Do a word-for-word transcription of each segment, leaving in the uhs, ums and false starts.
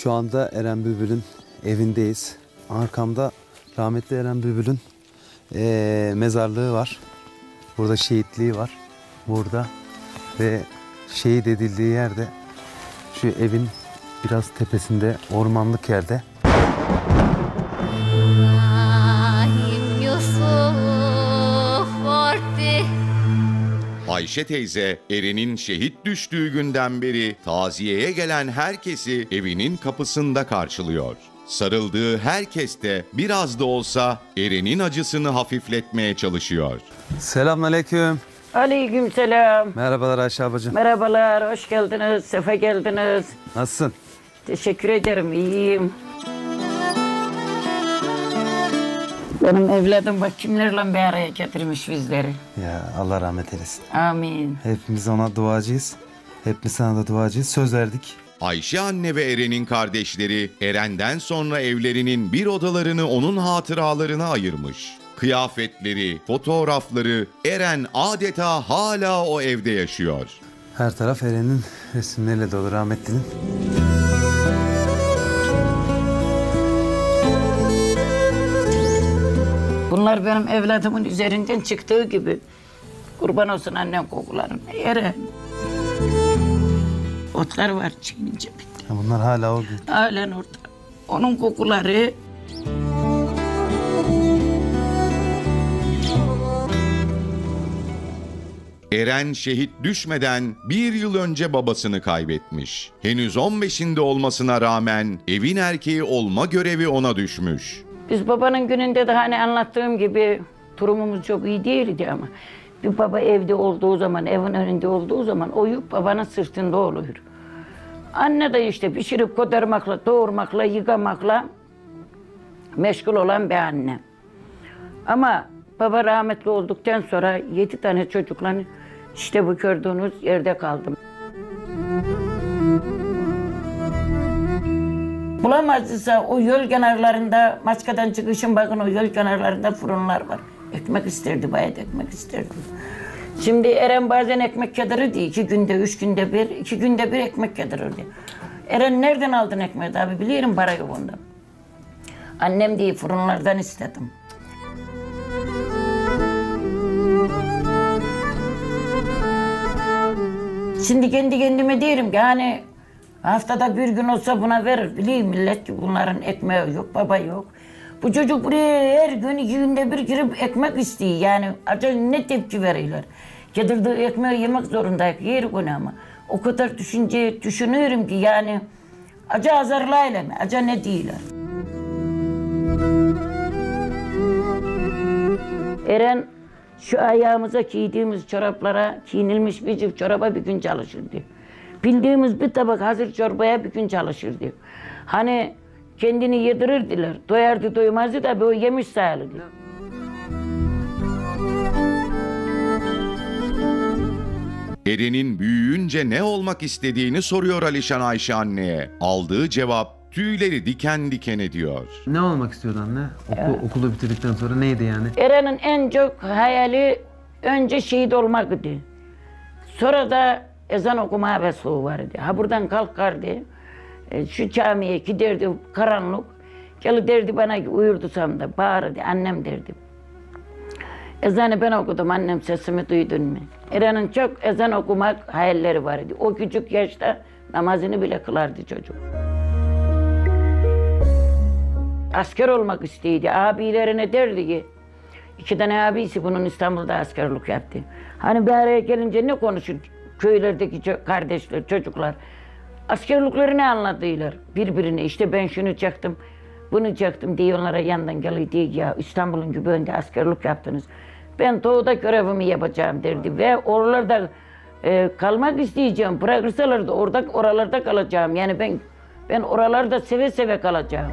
Şu anda Eren Bülbül'ün evindeyiz. Arkamda rahmetli Eren Bülbül'ün ee, mezarlığı var. Burada şehitliği var. Burada ve şehit edildiği yerde şu evin biraz tepesinde, ormanlık yerde. Ayşe teyze Eren'in şehit düştüğü günden beri taziyeye gelen herkesi evinin kapısında karşılıyor. Sarıldığı herkes de biraz da olsa Eren'in acısını hafifletmeye çalışıyor. Selamünaleyküm. Aleykümselam. Merhabalar Ayşe ablacığım. Merhabalar, hoş geldiniz, sefa geldiniz. Nasılsın? Teşekkür ederim, iyiyim. Benim evladım bak kimlerle bir araya getirmiş bizleri. Ya Allah rahmet eylesin. Amin. Hepimiz ona duacıyız. Hepimiz sana da duacıyız. Söz verdik. Ayşe anne ve Eren'in kardeşleri Eren'den sonra evlerinin bir odalarını onun hatıralarına ayırmış. Kıyafetleri, fotoğrafları, Eren adeta hala o evde yaşıyor. Her taraf Eren'in resimleriyle dolu, rahmetlinin. Bunlar benim evladımın üzerinden çıktığı gibi. Kurban olsun annem kokularına. Eren. Otlar var çiğnince bitti. Ya bunlar hala o gün. Halen orada. Onun kokuları. Eren şehit düşmeden bir yıl önce babasını kaybetmiş. Henüz on beşinde olmasına rağmen evin erkeği olma görevi ona düşmüş. Biz babanın gününde de hani anlattığım gibi durumumuz çok iyi değildi ama bir baba evde olduğu zaman, evin önünde olduğu zaman o yük babanın sırtında olur. Anne de işte pişirip kotarmakla, doğurmakla, yıkamakla meşgul olan bir anne. Ama baba rahmetli olduktan sonra yedi tane çocukla işte bu gördüğünüz yerde kaldım. Bulamazsa o yol kenarlarında, Maçka'dan çıkışın bakın o yol kenarlarında fırınlar var. Ekmek isterdi, bayat ekmek isterdi. Şimdi Eren bazen ekmek yedirirdi, iki günde, üç günde bir, iki günde bir ekmek yedirirdi. Eren nereden aldın ekmeği abi, biliyorum para yok onda. Annem diye fırınlardan istedim. Şimdi kendi kendime diyorum ki hani haftada bir gün olsa buna verir. Bileyim millet ki bunların ekmeği yok, baba yok. Bu çocuk buraya her gün iki günde bir girip ekmek istiyor. Yani acaba ne tepki veriyorlar. Yedirdiği ekmeği yemek zorundayız, yer bunu ama. O kadar düşünce düşünüyorum ki yani acaba azarlayla mı, acaba ne diyorlar. Eren şu ayağımıza giydiğimiz çoraplara, giyinilmiş bir çift çoraba bir gün çalışırdı. Bildiğimiz bir tabak hazır çorbaya bir gün çalışırdı. Hani kendini yedirirdiler, doyardı doymazdı da o yemiş sayılırdı. Eren'in büyüyünce ne olmak istediğini soruyor Alişan Ayşe anneye. Aldığı cevap tüyleri diken diken ediyor. Ne olmak istiyordu anne? Oku, evet. Okulu bitirdikten sonra neydi yani? Eren'in en çok hayali önce şehit olmaktı. Sonra da ezan okuma hevesi vardı. Ha buradan kalkardı, şu camiye giderdi karanlık. Gel derdi bana ki uyurdusam da bağırdı, annem derdi. Ezanı ben okudum, annem sesimi duydun mu? Eren'in çok ezan okumak hayalleri vardı. O küçük yaşta namazını bile kılardı çocuk. Asker olmak istedi. Abilerine derdi ki, iki tane abisi bunun İstanbul'da askerlik yaptı. Hani bir araya gelince ne konuşur köylerdeki kardeşler, çocuklar? Askerliklerini anlatıyorlar birbirine. İşte ben şunu çaktım, bunu çaktım diye onlara yandan geliyor diye ya İstanbul'un göbeğinde askerlik yaptınız. Ben doğuda görevimi yapacağım derdi ve oralarda e, kalmak isteyeceğim. Bırakırsalar da orada oralarda kalacağım. Yani ben ben oralarda seve seve kalacağım.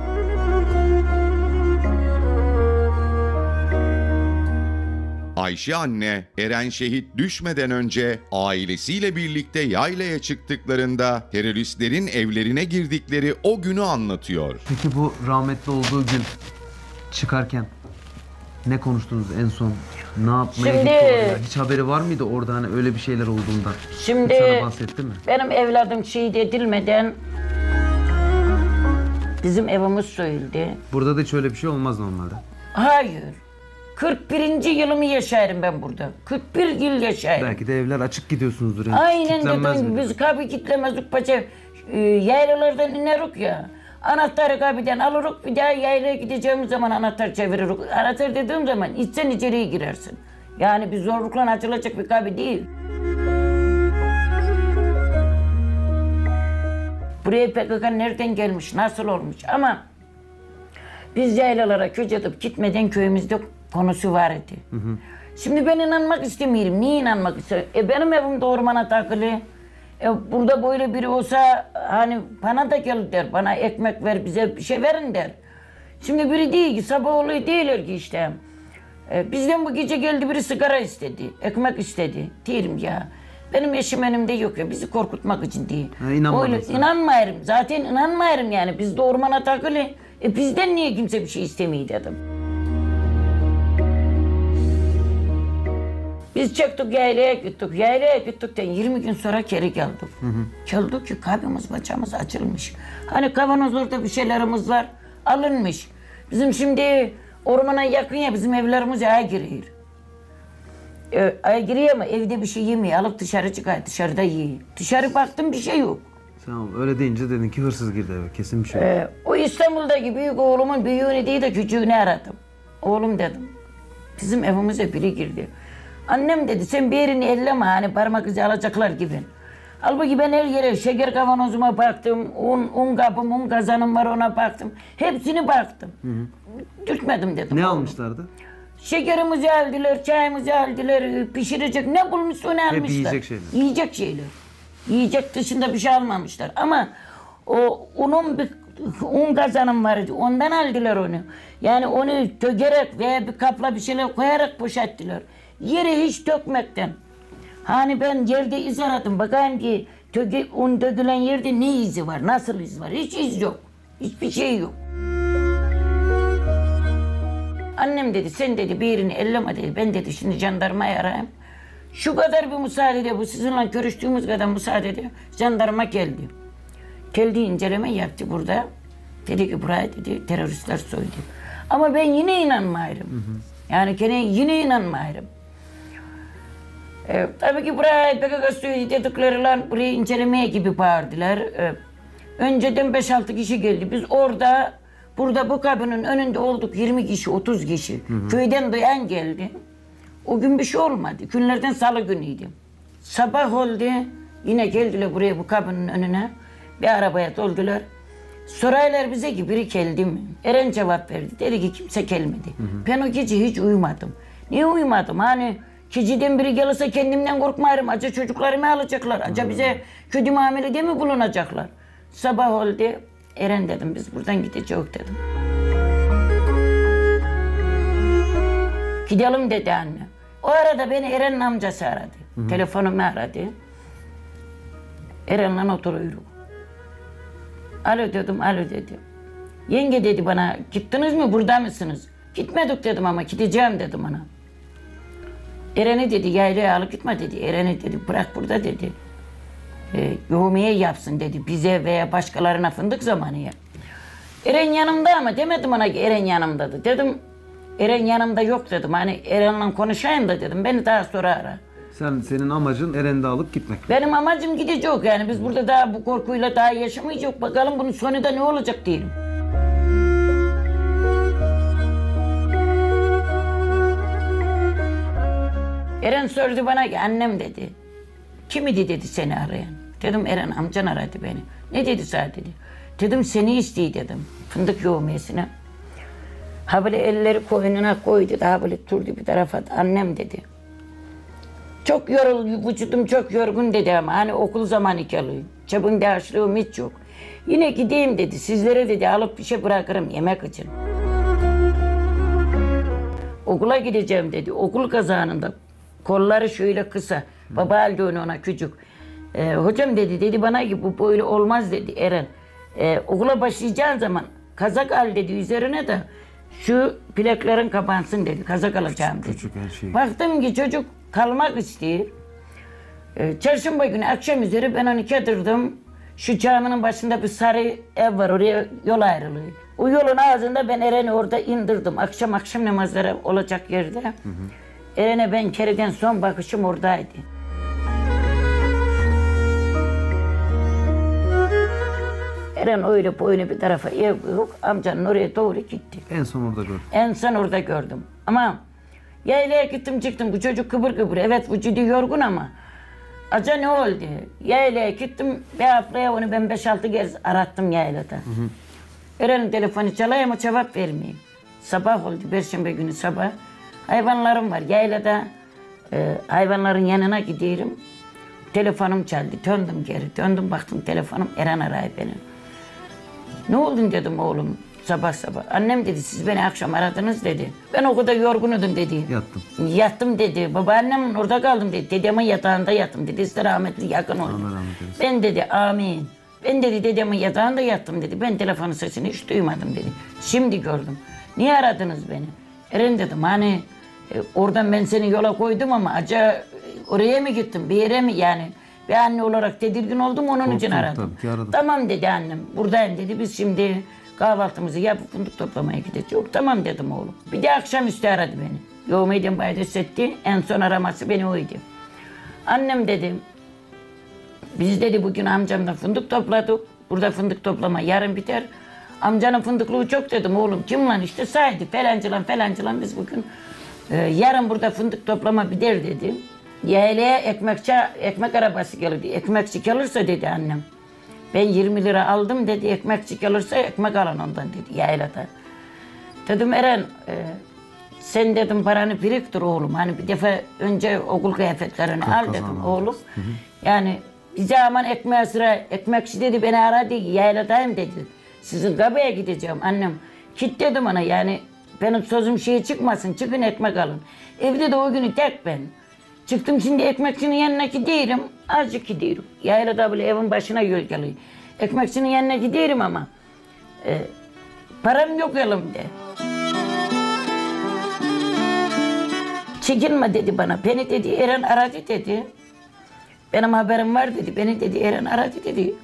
Ayşe anne, Eren şehit düşmeden önce ailesiyle birlikte yaylaya çıktıklarında teröristlerin evlerine girdikleri o günü anlatıyor. Peki bu rahmetli olduğu gün çıkarken ne konuştunuz en son? Ne yapmaya Şimdi, gitti oraya? Hiç haberi var mıydı orada hani öyle bir şeyler olduğundan? Şimdi sana bahsetti mi? Benim evladım şehit edilmeden Bizim evimiz soyuldu. Burada da hiç öyle bir şey olmaz normalde. Hayır. kırk birinci yılımı yaşarım ben burada. kırk bir yıl yaşarım. Belki de evler açık gidiyorsunuzdur. Yani. Aynen Kilitlenmez dedim. mi? Biz kapı kilitlemezdik paça. E, yaylalardan inerik ya. Anahtarı kapıdan alırık, bir daha yaylaya gideceğimiz zaman anahtar çeviririk. Anahtar dediğim zaman içsen içeriye girersin. Yani bir zorlukla açılacak bir kapı değil. Buraya P K K nereden gelmiş, nasıl olmuş ama biz yaylalara köç atıp gitmeden köyümüzde konusu var idi. Hı hı. Şimdi ben inanmak istemiyorum. Niye inanmak istiyorum? E benim evim de ormana takılı. E burada böyle biri olsa hani bana da gel der, bana ekmek ver, bize bir şey verin der. Şimdi biri değil ki, sabah oluyor değiller ki işte. E, bizden bu gece geldi biri sigara istedi, ekmek istedi. Diyelim ya, benim eşim önümde yok ya, bizi korkutmak için değil. Ha, inanmadın Öyle sen. inanmayırım, zaten inanmayırım yani, biz de ormana takılı. E bizden niye kimse bir şey istemiyor dedim. Biz çıktık yaylaya gittik. Yaylaya gittikten yirmi gün sonra geri geldik. Hı hı. Geldik ki kabımız bacamız açılmış. Hani kavanozlarda bir şeylerimiz var, alınmış. Bizim şimdi ormana yakın ya, bizim evlerimiz aya giriyor. Ee, aya giriyor ama evde bir şey yemiyor. Alıp dışarı çıkıyor, dışarıda yiyor. Dışarı baktım bir şey yok. Tamam, öyle deyince dedin ki hırsız girdi eve. Kesin bir şey yok. Ee, o İstanbul'daki büyük oğlumun büyüğünü değil de küçüğünü aradım. Oğlum dedim, bizim evimize biri girdi. Annem dedi, sen bir yerini elleme, hani parmak izi alacaklar gibi. Halbuki ben her yere şeker kavanozuma baktım, un, un kapım, un kazanım var ona baktım. Hepsini baktım. Hı hı. Dürtmedim dedim. Ne oğlum. almışlardı? Şekerimizi aldılar, çayımızı aldılar, pişirecek ne bulmuşsa onu almışlar. yiyecek şeyler. Yiyecek şeyler. Yiyecek dışında bir şey almamışlar. Ama o unun bir un kazanım vardı, ondan aldılar onu. Yani onu dökerek veya bir kapla bir şeyler koyarak boşalttılar. Yere hiç dökmekten. Hani ben yerde iz aradım, bakayım ki döke, un dökülen yerde ne izi var, nasıl iz var? Hiç iz yok, hiçbir şey yok. Annem dedi, sen dedi bir yerini elleme dedi, ben dedi şimdi jandarmayı arayayım. Şu kadar bir müsaade ediyor, bu sizinle görüştüğümüz kadar müsaade ediyor. Jandarma geldi. Geldi, inceleme yaptı burada. Dedi ki buraya dedi teröristler soydu. Ama ben yine inanmıyorum. Hı hı. Yani gene yine inanmıyorum. Ee, tabii ki buraya P K K soydu dedikleri lan burayı incelemeye gibi bağırdılar. Ee, önceden beş altı kişi geldi. Biz orada, burada bu kabinin önünde olduk yirmi kişi, otuz kişi. Hı hı. Köyden duyan geldi. O gün bir şey olmadı. Günlerden salı günüydü. Sabah oldu. Yine geldiler buraya bu kabinin önüne. Bir arabaya doldular. Soraylar bize ki biri geldi mi? Eren cevap verdi. Dedi ki kimse gelmedi. Hı hı. Ben o gece hiç uyumadım. Niye uyumadım? Hani geceden biri gelirse kendimden korkmayarım. Acaba çocuklarımı alacaklar. Acaba bize kötü muamelede mi bulunacaklar? Sabah oldu. Eren dedim, biz buradan gideceğiz dedim. Gidelim dedi anne. O arada beni Eren'in amcası aradı. Hı hı. Telefonumu aradı. Eren'le oturuyoruz. Alo dedim, alo dedi. Yenge dedi bana, gittiniz mi, burada mısınız? Gitmedik dedim ama gideceğim dedim ona. Eren'i dedi, yaylaya alıp gitme dedi. Eren'i dedi, bırak burada dedi. E, yoğumiye yapsın dedi, bize veya başkalarına fındık zamanı ya. Eren yanımda ama demedim ona ki Eren yanımdadı. Dedim, Eren yanımda yok dedim. Hani Eren'le konuşayım da dedim, beni daha sonra ara. Sen, senin amacın Eren'i de alıp gitmek. Benim amacım gidecek yani, biz burada daha bu korkuyla daha yaşamayacak. Bakalım bunun sonunda ne olacak diyelim. Eren sordu bana ki, annem dedi, kim idi dedi seni arayan? Dedim, Eren amcan aradı beni. Ne dedi sana dedi. Dedim, seni istiyor dedim, fındık yoğumiyesine. Ha böyle elleri koynuna koydu, daha böyle durdu bir tarafa, annem dedi. Çok yorul, vücudum çok yorgun dedi ama hani okul zamanı kalıyor. Çabuk harçlığım hiç yok. Yine gideyim dedi, sizlere dedi alıp bir şey bırakırım yemek için. Okula gideceğim dedi, okul kazanında. Kolları şöyle kısa, baba aldı onu ona küçük. Ee, hocam dedi, dedi bana ki bu böyle olmaz dedi Eren. Ee, okula başlayacağın zaman kazak al dedi üzerine de şu plakların kapansın dedi, kazak alacağım dedi. Küçük her şey. Baktım ki çocuk kalmak istiyor. Ee, çarşamba günü akşam üzeri ben onu yatırdım. Şu caminin başında bir sarı ev var, oraya yol ayrılıyor. O yolun ağzında ben Eren'i orada indirdim. Akşam akşam namazları olacak yerde. Hı hı. Eren'e ben keriden son bakışım oradaydı. Eren öyle boynu bir tarafa ev yok, amcanın oraya doğru gitti. En son orada gördüm. En son orada gördüm. Ama yaylaya gittim çıktım, bu çocuk kıbır kıbır. Evet vücudu yorgun ama. Aca ne oldu? Yaylaya gittim, bir haftaya onu ben beş altı kez arattım yaylada. Hı hı. Eren'in telefonu çalıyor ama cevap vermeyeyim. Sabah oldu, Perşembe günü sabah. Hayvanlarım var yaylada. E, hayvanların yanına gidiyorum. Telefonum çaldı, döndüm geri. Döndüm baktım telefonum, Eren arıyor beni. Ne oldun dedim oğlum sabah sabah. Annem dedi siz beni akşam aradınız dedi. Ben o kadar yorgunudum dedi. Yattım. Yattım dedi. Babaannem orada kaldım dedi. Dedemin yatağında yattım dedi. İşte rahmetli yakın oldu. Allah rahmet eylesin. Ben dedi amin. Ben dedi dedemin yatağında yattım dedi. Ben telefonun sesini hiç duymadım dedi. Şimdi gördüm. Niye aradınız beni? Eren dedim hani e, oradan ben seni yola koydum ama acaba oraya mı gittim bir yere mi yani? Bir anne olarak tedirgin oldum onun Korktum, için aradım. tabii ki aradım. Tamam dedi annem. Buradayım dedi. Biz şimdi kahvaltımızı yapıp fındık toplamaya gideceğiz. Yok tamam dedim oğlum. Bir de akşamüstü aradı beni. Yoğumeyden baydes etti. En son araması beni oydu. Annem dedi. Biz dedi bugün amcamdan fındık topladık. Burada fındık toplama yarın biter. Amcanın fındıklığı çok dedim oğlum. Kim lan işte saydı. Felancılan felancılan biz bugün e, yarın burada fındık toplama biter dedi. Yaylaya ekmekçi, ekmek arabası geldi. Ekmekçi gelirse dedi annem. Ben yirmi lira aldım dedi. Ekmekçi gelirse ekmek alın ondan dedi yaylada. Dedim Eren e, sen dedim paranı biriktir oğlum. Hani bir defa önce okul kıyafetlerini al dedim oğlum. Hı hı. Yani bize aman ekmeğe sıra ekmekçi dedi beni aradı yayladayım dedi. Sizin kabaya gideceğim annem. Git dedim ona yani benim sözüm şeye çıkmasın çıkın ekmek alın. Evde de o günü tek ben. Çıktım şimdi ekmekçinin yanına gidiyorum, azıcık gidiyorum. Yaylada bile evin başına yol geliyor. Ekmekçinin yanına gidiyorum ama e, param yok elimde. Çekinme dedi bana, beni dedi Eren aradı dedi. Benim haberim var dedi, beni dedi Eren aradı dedi.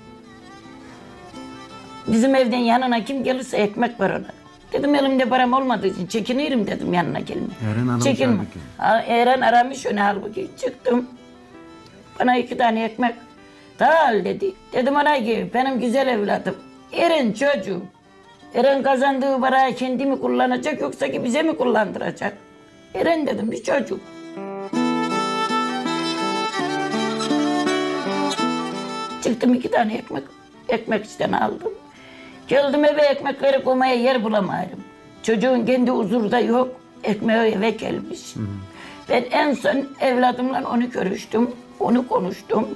Bizim evden yanına kim gelirse ekmek var ona. Dedim elimde param olmadığı için çekinirim dedim yanına gelmeye. Eren aramış Çekinme. halbuki. Eren aramış onu halbuki. Çıktım. Bana iki tane ekmek daha al dedi. Dedim ona ki benim güzel evladım. Eren çocuğum. Eren kazandığı parayı kendi mi kullanacak yoksa ki bize mi kullandıracak? Eren dedim bir çocuk. Çıktım iki tane ekmek. Ekmekçiden aldım. Geldim eve ekmekleri koymaya yer bulamıyorum. Çocuğun kendi huzuru da yok. Ekmeği eve gelmiş. Hı hı. Ben en son evladımla onu görüştüm. Onu konuştum.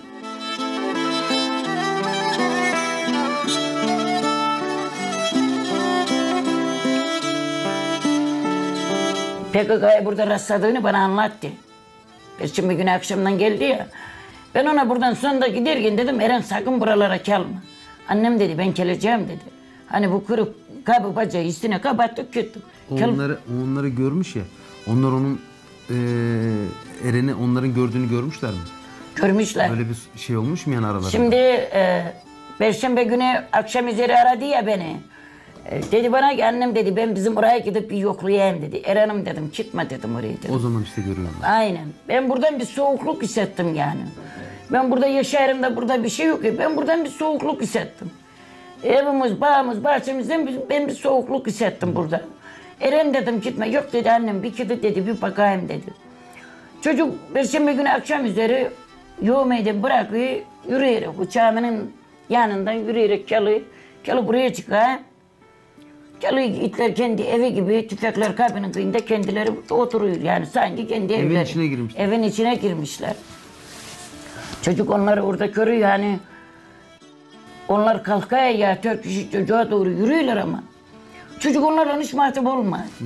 P K K'ya burada rastladığını bana anlattı. Perşembe günü akşamdan geldi ya. Ben ona buradan sonunda giderken dedim Eren sakın buralara gelme. Annem dedi ben geleceğim dedi. Hani bu kırık kabı bacağı üstüne kapattık gittik. Onları, onları görmüş ya. Onlar onun e, Eren'i onların gördüğünü görmüşler mi? Görmüşler. Öyle bir şey olmuş mu yani aralarında? Şimdi e, Perşembe günü akşam üzeri aradı ya beni. E, dedi bana ki annem dedi ben bizim oraya gidip bir yoklayayım dedi. Eren'im dedim gitme dedim oraya dedim. O zaman işte görüyorum. Aynen. Ben buradan bir soğukluk hissettim yani. Ben burada yaşarım da burada bir şey yok ya. Ben buradan bir soğukluk hissettim. Evimiz, bağımız, bahçemizden bir, ben bir soğukluk hissettim burada. Eren dedim gitme. Yok dedi annem bir kedi dedi bir bakayım dedi. Çocuk Perşembe günü akşam üzeri yoğumeyden bırakıyor, yürüyerek bu caminin yanından yürüyerek geliyor. Geliyor buraya çıkıyor. Geliyor itler kendi evi gibi tüfekler kapının kıyında kendileri oturuyor. Yani sanki kendi Evin evleri. içine girmişler. Evin içine girmişler. Çocuk onları orada görüyor yani. Onlar kalkaya ya dört kişi çocuğa doğru yürüyorlar ama. Çocuk onlarla hiç muhatap olmaz. Hı hı.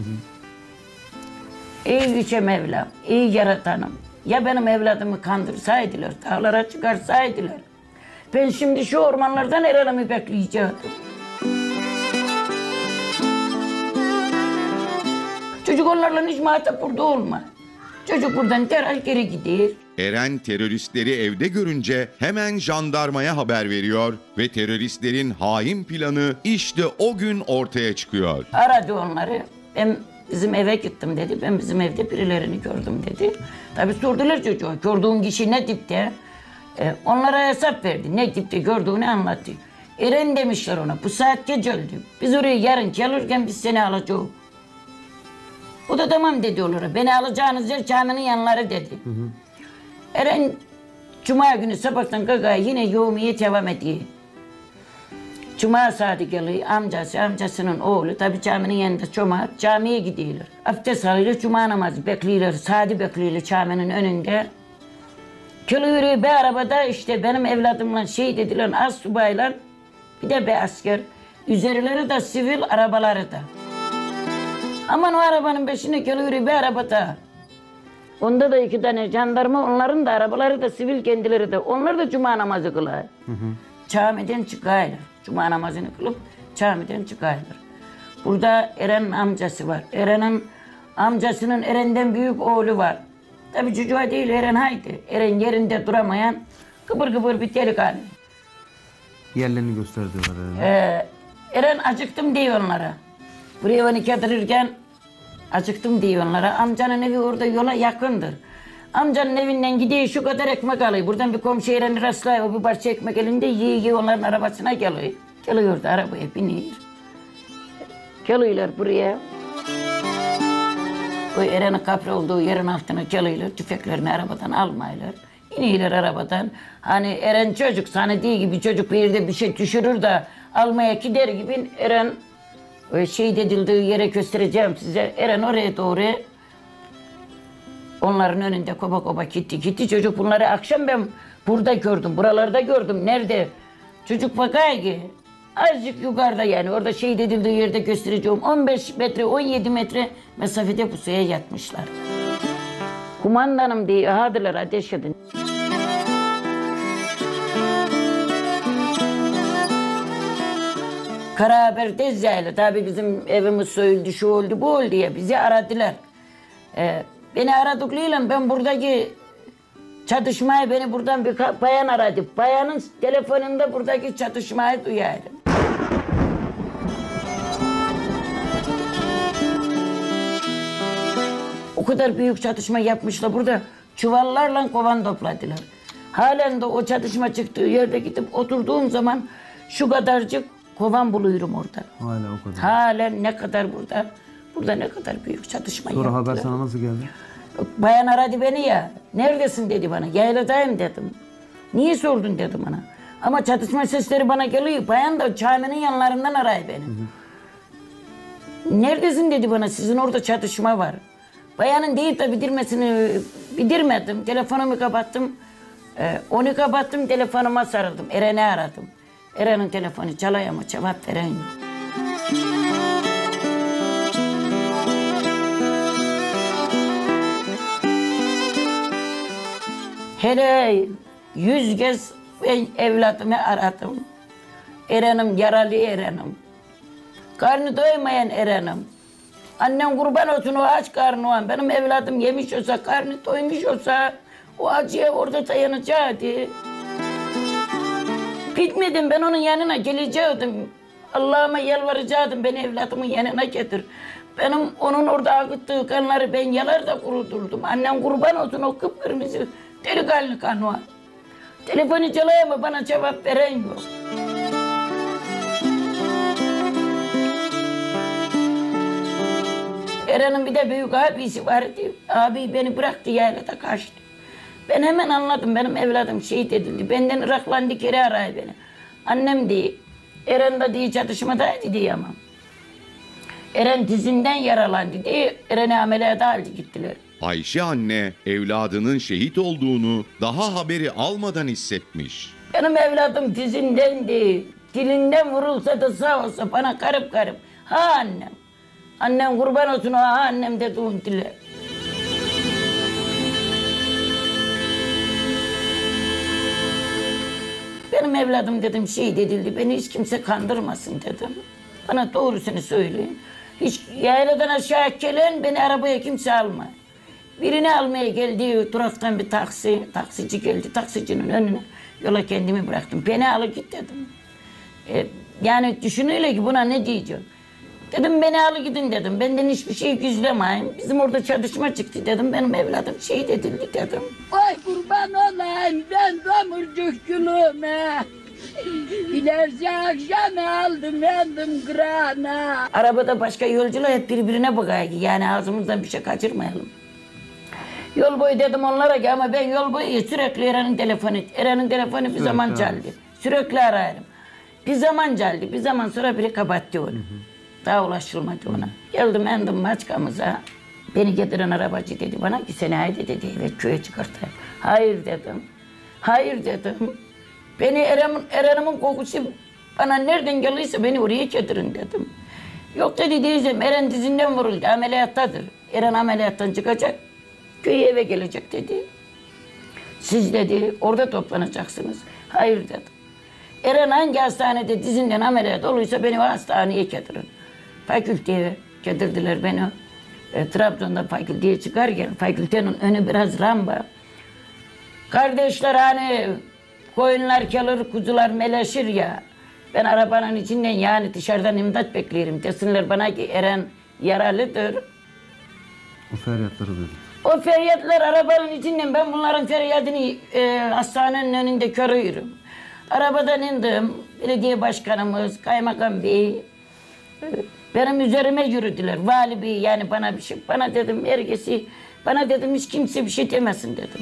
Ey Yüce Mevlam, ey Yaratanım. Ya benim evladımı kandırsaydılar, dağlara çıkarsaydılar. Ben şimdi şu ormanlardan Eren'imi bekleyecektim. Çocuk onlarla hiç muhatap burada olmaz. Çocuk buradan derhal geri gidiyor. Eren teröristleri evde görünce hemen jandarmaya haber veriyor ve teröristlerin hain planı işte o gün ortaya çıkıyor. Aradı onları. Ben bizim eve gittim dedi. Ben bizim evde birilerini gördüm dedi. Tabii sordular çocuğa. Gördüğün kişi ne dipte? Ee, onlara hesap verdi. Ne dipte gördüğünü anlattı. Eren demişler ona. Bu saat gece öldü. Biz oraya yarın gelirken biz seni alacağız. O da tamam dedi onlara. Beni alacağınız yer caminin yanları dedi. Hı hı. Eren Cuma günü sabahtan kalkıyor yine yoğumaya devam ediyor. Cuma saati geliyor amcası, amcasının oğlu tabi caminin yanında cuma camiye gidiyorlar. Abdest alıyorlar, cuma namazı bekliyorlar, saati bekliyorlar caminin önünde. Geliyor bir arabada işte benim evladımla şey dediler az subayla bir de bir asker. Üzerleri de sivil arabaları da. Aman o arabanın peşine geliyor bir arabada. Onda da iki tane jandarma, onların da arabaları da sivil kendileri de. Onlar da cuma namazı kılıyor. Hı hı. Camiden çıkıyorlar. Cuma namazını kılıp camiden çıkıyorlar. Burada Eren'in amcası var. Eren'in amcasının Eren'den büyük oğlu var. Tabii çocuğa değil Eren haydi. Eren yerinde duramayan kıpır kıpır bir delikanlı. Yerlerini gösterdiler Eren'e. Ee, Eren acıktım diyor onlara. Buraya onu getirirken acıktım diyor onlara. Amcanın evi orada yola yakındır. Amcanın evinden gidiyor şu kadar ekmek alıyor. Buradan bir komşu Eren'i rastlıyor. O bir parça ekmek elinde yiyor yiyor onların arabasına geliyor. Geliyor da arabaya biniyor. Geliyorlar buraya. O Eren'in kapri olduğu yerin altına geliyorlar. Tüfeklerini arabadan almıyorlar. İniyorlar arabadan. Hani Eren çocuk zannediği gibi çocuk bir yerde bir şey düşürür de almaya gider gibi Eren o şey dedildiği yere göstereceğim size. Eren oraya doğru onların önünde kopa kopa gitti. Gitti çocuk bunları akşam ben burada gördüm. Buralarda gördüm. Nerede? Çocuk bakay ki azıcık yukarıda yani orada şey dedildiği yerde göstereceğim. on beş metre on yedi metre mesafede bu suya yatmışlar. Kumandanım diye ahadılar ateş edin. Kara haber tez yaylı. Tabii bizim evimiz soyuldu, şu oldu, bu oldu diye bizi aradılar. Ee, beni aradıklarıyla ben buradaki çatışmayı, beni buradan bir bayan aradı. Bayanın telefonunda buradaki çatışmayı duyarım. O kadar büyük çatışma yapmışlar burada. Çuvallarla kovan topladılar. Halen de o çatışma çıktığı yerde gidip oturduğum zaman şu kadarcık kovan buluyorum orada. Hala o kadar. Halen ne kadar burada, burada ne kadar büyük çatışma Sonra yaptılar. haber sana nasıl geldi? Bayan aradı beni ya, neredesin dedi bana, yayladayım dedim. Niye sordun dedi bana. Ama çatışma sesleri bana geliyor, bayan da caminin yanlarından arıyor beni. Hı hı. Neredesin dedi bana, sizin orada çatışma var. Bayanın değil de bidirmesini bidirmedim, telefonumu kapattım. Ee, onu kapattım, telefonuma sarıldım, Eren'i aradım. Eren'in telefonu çalıyor ama cevap veren yok. Hele yüz kez ben evladımı aradım. Eren'im yaralı Eren'im. Karnı doymayan Eren'im. Annem kurban olsun o aç karnı olan. Benim evladım yemiş olsa, karnı doymuş olsa o acıya orada dayanacaktı. Gitmedim, ben onun yanına gelecektim. Allah'ıma yalvaracaktım, beni evladımın yanına getir. Benim onun orada akıttığı kanları ben yalar da kuruturdum. Annem kurban olsun o kıpkırmızı delikanlı kanı var. Telefonu çalıyor ama bana cevap veren yok. Eren'in bir de büyük abisi vardı. Abi beni bıraktı yaylada kaçtı. Ben hemen anladım benim evladım şehit edildi. Benden Iraklandı geri arıyor beni. Annem diye, Eren de diye çatışmadaydı diye ama. Eren dizinden yaralandı diye Eren'i ameliyata aldı gittiler. Ayşe anne evladının şehit olduğunu daha haberi almadan hissetmiş. Benim evladım dizindendi. Dilinden vurulsa da sağ olsa bana karıp karıp. Ha annem. Annem kurban olsun o ha annem dedi unuttular. Benim evladım dedim şehit edildi. Beni hiç kimse kandırmasın dedim. Bana doğrusunu söyleyin. Hiç yayladan aşağı gelen beni arabaya kimse alma. Birini almaya geldi, duraktan bir taksi, taksici geldi. Taksicinin önüne yola kendimi bıraktım. Beni al git dedim. E, yani düşünüyle ki buna ne diyeceğim? Dedim beni al gidin dedim. Benden hiçbir şey gizlemeyin. Bizim orada çatışma çıktı dedim. Benim evladım şehit edildi dedim. Ay kurban olayım ben domurcuk gülüme. İlerce akşam aldım yandım kırana. Arabada başka yolcular hep birbirine bakıyor ki yani ağzımızdan bir şey kaçırmayalım. Yol boyu dedim onlara ki ama ben yol boyu sürekli Eren'in telefonu, Eren'in telefonu bir zaman çaldı. Sürekli ararım. Bir zaman çaldı, bir zaman sonra biri kapattı onu. Hı hı. Daha ulaşılmadı ona. Geldim endim Maçka'mıza. Beni getiren arabacı dedi bana ki seni haydi dedi evet köye çıkartayım. Hayır dedim. Hayır dedim. Beni Eren'in Eren'imin kokusu bana nereden gelirse beni oraya getirin dedim. Yok dedi diyeceğim Eren dizinden vuruldu ameliyattadır. Eren ameliyattan çıkacak. Köye eve gelecek dedi. Siz dedi orada toplanacaksınız. Hayır dedim. Eren hangi hastanede dizinden ameliyat olursa beni o hastaneye getirin. Fakülteye getirdiler beni. E, Trabzon'da fakülteye çıkarken fakültenin önü biraz lamba. Kardeşler hani koyunlar kalır, kuzular meleşir ya. Ben arabanın içinden yani dışarıdan imdat beklerim. Desinler bana ki Eren yaralıdır. O feryatları duydum. O feryatlar arabanın içinden ben bunların feryadını e, hastanenin önünde görüyorum. Arabadan indim. Belediye başkanımız, kaymakam bey e, benim üzerime yürüdüler. Vali bey yani bana bir şey. Bana dedim herkesi, bana dedim hiç kimse bir şey demesin dedim.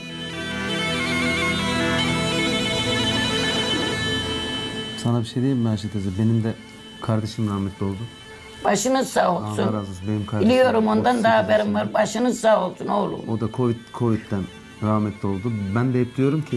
Sana bir şey diyeyim mi Ayşe teyze? Benim de kardeşim rahmetli oldu. Başınız sağ olsun. Allah razı olsun. Benim kardeşim. Biliyorum ondan da otuz sekiz haberim yaşında. var. Başınız sağ olsun oğlum. O da Covid, Covid'den rahmetli oldu. Ben de hep diyorum ki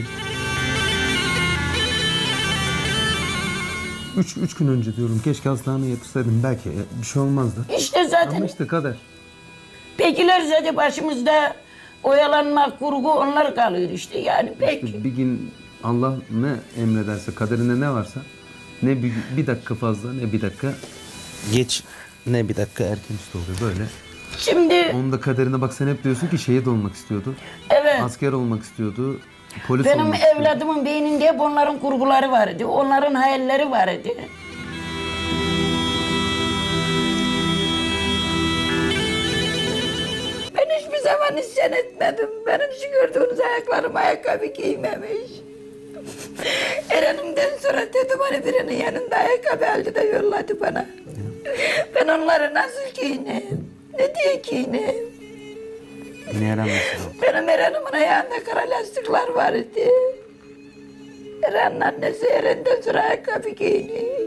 Üç, üç gün önce diyorum keşke hastaneye yatırsaydım belki bir şey olmazdı. İşte zaten Ama işte kader. pekiler zaten başımızda oyalanmak, kurgu onlar kalıyor işte yani peki. İşte bir gün Allah ne emrederse, kaderinde ne varsa ne bir, bir dakika fazla ne bir dakika geç ne bir dakika erken işte oluyor böyle. Şimdi Onun da kaderine bak sen hep diyorsun ki şehit olmak istiyordu. evet Asker olmak istiyordu. Polis benim olmak istiyordu. evladımın beyninde hep onların kurguları vardı. Onların hayalleri vardı. Ben hiçbir zaman isyan etmedim. Benim şu gördüğünüz ayaklarım ayakkabı giymemiş. Eren'imden sonra dedim hani birinin yanında ayakkabı aldı da yolladı bana. Ben onları nasıl giyineyim? Ne diye giyineyim? Yine yaranmışsın. Benim Eren'imin ayağında kara lastikler vardı. Eren'in annesi Eren'den sonra ayakkabı giyiniyor.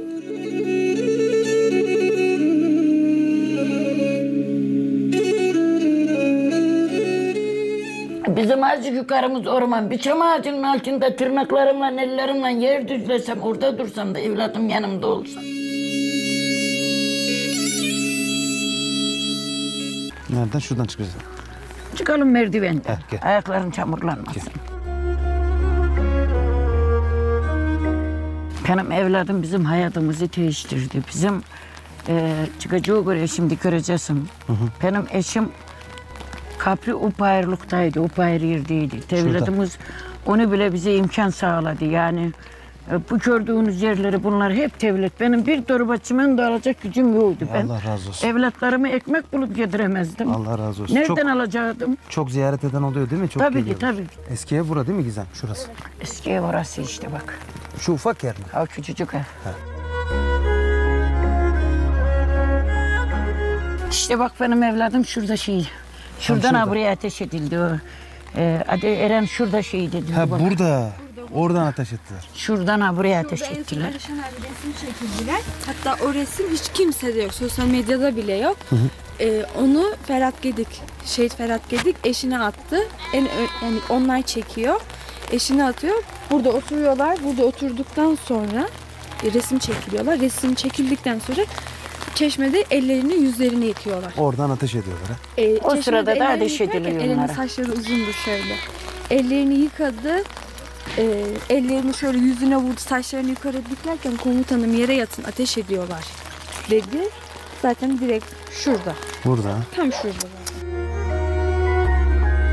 Bizim azıcık yukarımız orman. Bir çam ağacının altında tırnaklarımla, ellerimle yer düzlesem, orada dursam da evladım yanımda olsa. Nereden? Şuradan çıkacağız. Çıkalım merdivenden. Heh, gel. Ayakların çamurlanmasın. Benim evladım bizim hayatımızı değiştirdi. Bizim e, çıkacağı göre şimdi göreceksin. Hı hı. Benim eşim Kapri Upayırlık'taydı, Upayır yerdeydi. Devletimiz onu bile bize imkan sağladı. Yani e, bu gördüğünüz yerleri bunlar hep devlet. Benim bir torba çimen de alacak gücüm yoktu. Ben Allah razı olsun. evlatlarıma ekmek bulup yediremezdim. Allah razı olsun. Nereden Çok, alacaktım? çok ziyaret eden oluyor değil mi? Çok Tabii ki geliyorlar. tabii. Eski ev bura değil mi Gizem? Şurası. Eski ev orası işte bak. Şu ufak yer mi? Ha küçücük ev. İşte bak benim evladım şurada şey. Şuradan şurada. ha buraya ateş edildi o. Ee, adı Eren şurada şehit edildi. Ha bak. burada. Oradan ateş ettiler. Şuradan ha buraya ateş Burada en son ettiler. Barış Ömer bir resim çekildiler. Hatta o resim hiç kimsede yok. Sosyal medyada bile yok. Ee, onu Ferhat Gedik, şehit Ferhat Gedik eşine attı. En ö- yani onlar çekiyor. Eşine atıyor. Burada oturuyorlar. Burada oturduktan sonra e, resim çekiliyorlar. Resim çekildikten sonra çeşmede ellerini yüzlerini yıkıyorlar. Oradan ateş ediyorlar. Ha? Ee, O çeşmede sırada da ellerini ateş yıkarken ediliyor Eren'in onlara. saçları uzundu şöyle. Ellerini yıkadı. Ee, ellerini şöyle yüzüne vurdu, saçlarını yukarı diklerken komutanım yere yatın ateş ediyorlar dedi. Zaten direkt şurada, Burada. tam şurada.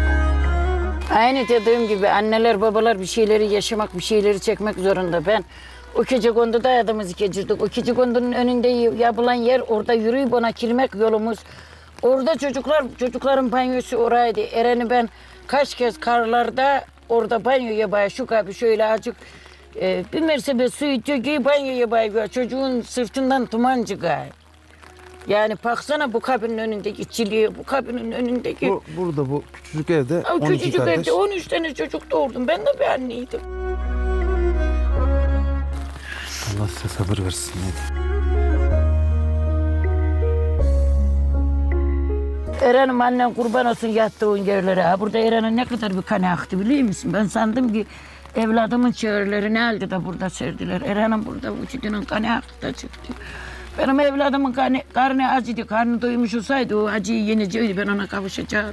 Aynı dediğim gibi anneler babalar bir şeyleri yaşamak, bir şeyleri çekmek zorunda. Ben o Gecekondu'da adımızı geçirdik. O Gecekondu'nun önünde yapılan yer, orada yürüyüp ona girmek yolumuz. Orada çocuklar, çocukların banyosu oraydı. Eren'i ben kaç kez karlarda orada banyo yapaya, şu kapı şöyle açık. E, bir mertebe suyu döküyor, banyo yapaya. Çocuğun sırtından duman çıkıyor. Yani baksana bu kabinin önündeki çiliği, bu kabinin önündeki... Bu, burada bu küçücük evde O on iki küçücük kardeş. evde on üç tane çocuk doğurdum. Ben de bir anneydim. Allah size sabır versin. Hadi. Eren'im annen kurban olsun yattığın yerlere. Ha, burada Eren'in ne kadar bir kanı aktı biliyor musun? Ben sandım ki evladımın çığırlarını aldı da burada serdiler. Eren'im burada vücudunun kanı aktı da çıktı. Benim evladımın kanı, karnı acıydı. Karnı doymuş olsaydı o acıyı yeneceğiydi. Ben ona kavuşacaktım.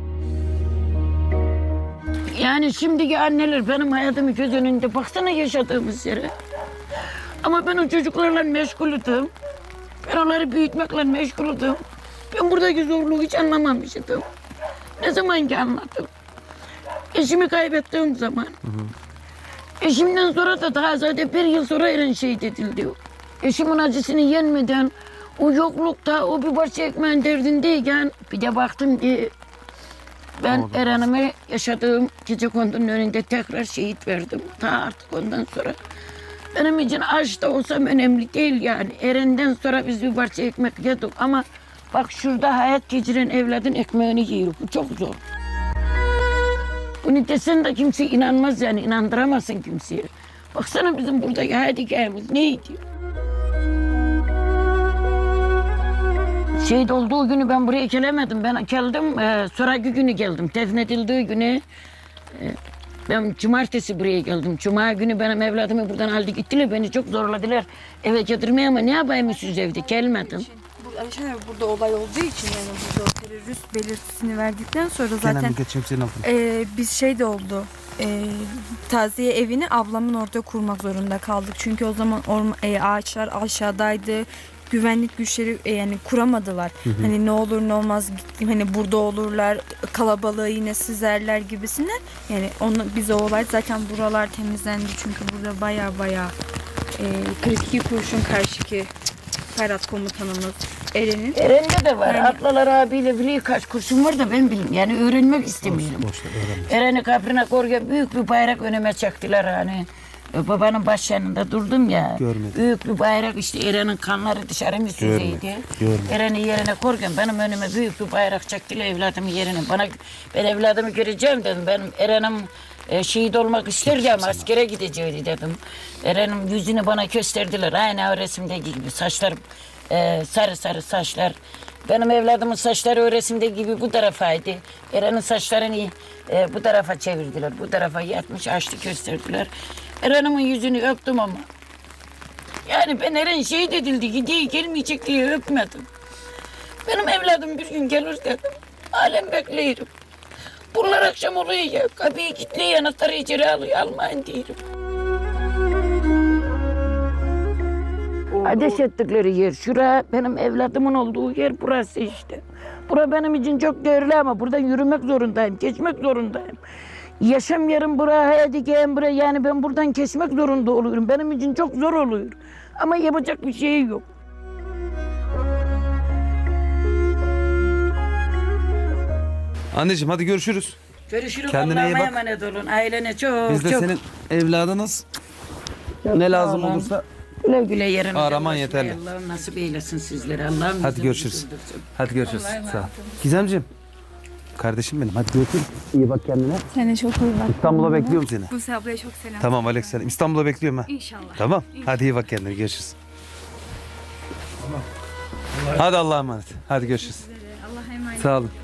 Yani şimdiki anneler benim hayatımı göz önünde. Baksana yaşadığımız yere. Ama ben o çocuklarla meşgulüdüm. Ben onları büyütmekle meşgulüdüm. Ben buradaki zorluğu hiç anlamamıştım. Ne zaman ki anladım. Eşimi kaybettiğim zaman. Hı hı. Eşimden sonra da daha zaten bir yıl sonra Eren şehit edildi. Eşimin acısını yenmeden, o yoklukta, o bir parça ekmeğin derdindeyken bir de baktım ki ben Eren'ime yaşadığım Gecekondu'nun önünde tekrar şehit verdim. Ta artık ondan sonra. Benim için aç da olsam önemli değil yani. Eren'den sonra biz bir parça ekmek yedik ama bak şurada hayat geçiren evladın ekmeğini yiyor. Bu çok zor. Bunu desen de kimse inanmaz yani, inandıramazsın kimseye. Baksana bizim buradaki hayat hikayemiz neydi? Şehit olduğu günü ben buraya gelemedim. Ben geldim, e, sonraki günü geldim. Defnedildiği günü e, ben cumartesi buraya geldim. Cuma günü benim evladımı buradan aldı gittiler. Beni çok zorladılar eve getirmeye ama ne yapayım siz evde gelmedim. Bu Alişan abi burada olay olduğu için yani burada o terörist belirtisini verdikten sonra zaten Kenan bir geçeyim senin lafını. e, biz şey de oldu. E, taziye evini ablamın orada kurmak zorunda kaldık. Çünkü o zaman orma, e, ağaçlar aşağıdaydı. Güvenlik güçleri e, yani kuramadılar. Hı hı. Hani ne olur ne olmaz hani burada olurlar, kalabalığı yine süzerler gibisinden. Yani onu biz o olay zaten buralar temizlendi çünkü burada baya baya e, kırk iki kurşun karşıki Ferhat komutanımız Eren'in. Eren'de de var. Yani, Atlalar abiyle biliyor kaç kurşun var da ben bilmiyorum. Yani öğrenmek istemiyorum. Eren'i kabrine koruya büyük bir bayrak önüme çektiler hani. Babanın baş yanında durdum ya. Görmedim. Büyük bir bayrak işte Eren'in kanları dışarı mı süzeydi. Eren'i yerine korken benim önüme büyük bir bayrak çektiler evladımın yerine. Bana ben evladımı göreceğim dedim. Benim Eren'im e, şehit olmak isterdi ama askere gideceğiydi dedim. Eren'in yüzünü bana gösterdiler. Aynı o resimdeki gibi saçlar e, sarı sarı saçlar. Benim evladımın saçları o resimdeki gibi bu tarafaydı. Eren'in saçlarını e, bu tarafa çevirdiler. Bu tarafa yatmış açtı gösterdiler. Eren'imin yüzünü öptüm ama. Yani ben Eren şehit edildi, gidiyor gelmeyecek diye öpmedim. Benim evladım bir gün gelir dedim. Halen bekleyirim. Bunlar akşam oluyor ya, kapıyı kilitliyor, anahtarı içeri alıyor, almayın diyorum. Ateş ettikleri yer, şura benim evladımın olduğu yer burası işte. Bura benim için çok değerli ama buradan yürümek zorundayım, geçmek zorundayım. Yaşam yerim bura, hayat hikayem bura. Yani ben buradan kesmek zorunda oluyorum. Benim için çok zor oluyor. Ama yapacak bir şey yok. Anneciğim hadi görüşürüz. Görüşürüz. Kendine iyi Allah'a bak. emanet olun. Ailene çok Biz de çok. senin evladınız. çok Ne lazım sağ olun. olursa Güle güle yerinize. araman yeterli. Allah'ım nasip eylesin sizlere. Allah'ım hadi bizi görüşürüz. üzüldürsün. Hadi görüşürüz. Sağ ol. Gizemciğim. Kardeşim benim. Hadi görüşürüz. İyi bak kendine. Sen de çok iyi bak. İstanbul'a bekliyorum seni. Buse ablaya çok selam. Tamam Aleykümselam. İstanbul'a bekliyorum ha. İnşallah. Tamam. Hadi iyi bak kendine. Görüşürüz. Hadi Allah'a emanet. Hadi görüşürüz. Allah'a emanet. Sağ olun.